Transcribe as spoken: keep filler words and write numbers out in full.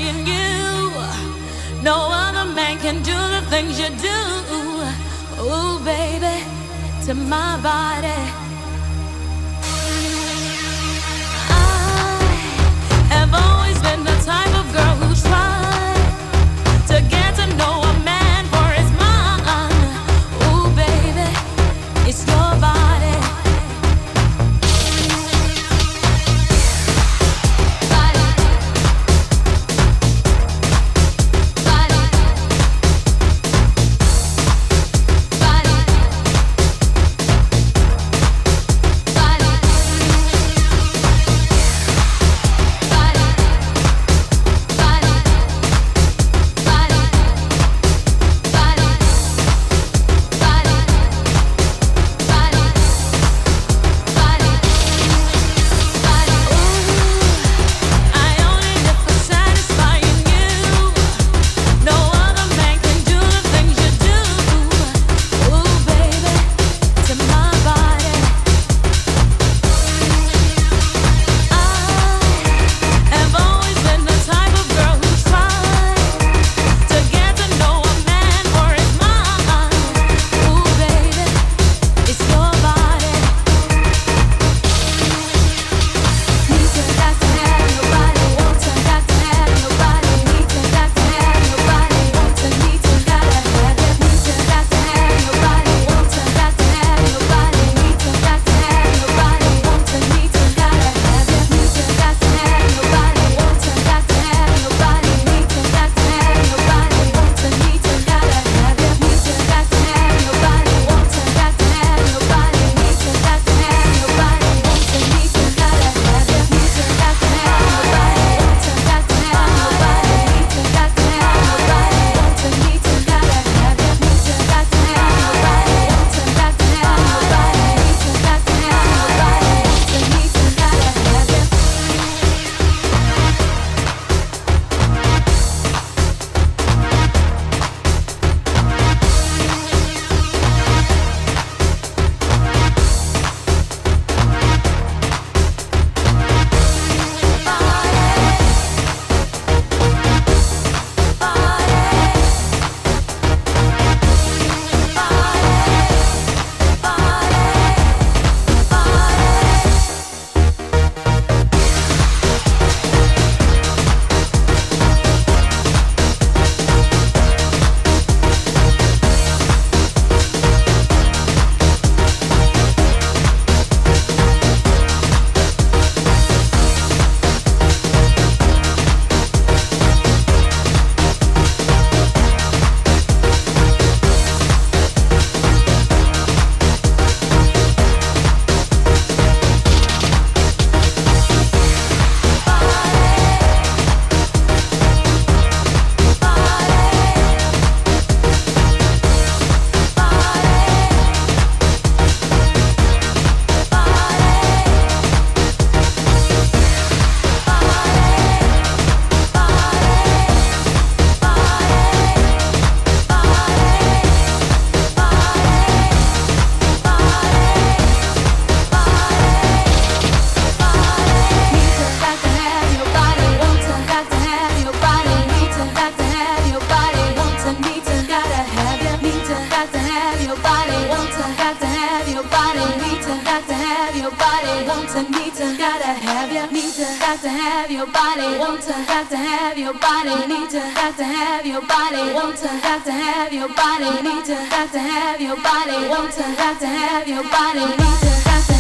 satisfying you. No other man can do the things you do. Ooh, baby, to my body. I have always been the type of girl who tried to get to know a man for his mind. Ooh, baby, it's your body. Got to have your body, want to, got to have your body, need to, got to have your body, want to, got to have your body, need to, got to have your body, want to, got to have your body, need to, got to